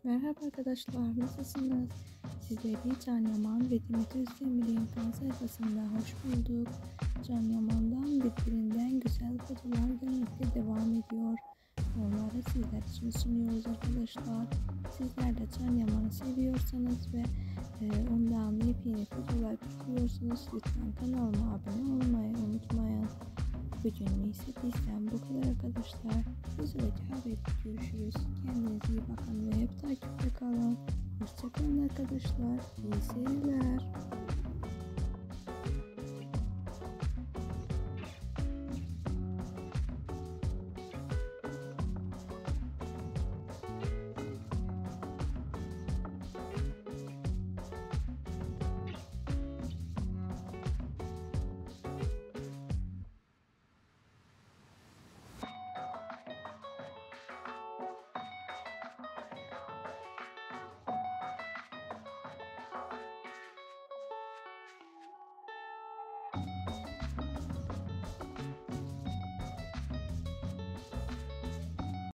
Merhaba arkadaşlar, nasılsınız? Sizleri Can Yaman ve Demet Özdemir'in fan sayfasında hoş bulduk. Can Yaman'dan birbirinden güzel fotolar gelmekte devam ediyor. Onları sizler için sunuyoruz arkadaşlar. Sizler de Can Yaman'ı seviyorsanız ve ondan yepyeni fotolar bekliyorsunuz, lütfen kanalıma abone olmayı unutmayın. Bugün ise bizden bu kadar arkadaşlar. Bir sonraki haberde görüşürüz. Kendinize iyi bakın ve hep takipte kalın. Hoşçakalın arkadaşlar. İyi seyirler.